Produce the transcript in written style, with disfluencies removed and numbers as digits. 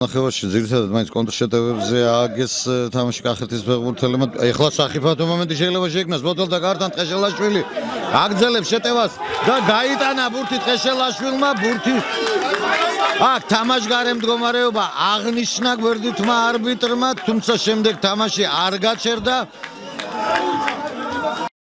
ნახევარში ძირითადად მაინც კონტრშეტევებზე ააგეს თამაში კახეთის ფეხბურთელებმა. ეხლა სახიფათო მომენტი შეიძლება შეიქმნას ბოთელ და გარდან ტყეშელაშვილი აგრძელებს შეტევას და გაიტანა ბურთი ტყეშელაშვილმა ბურთი აქ თამაშგარე მდგომარეობა აღნიშნა გვერდითმა არბიტრმა, თუმცა შემდეგ თამაში არ გაჩერდა.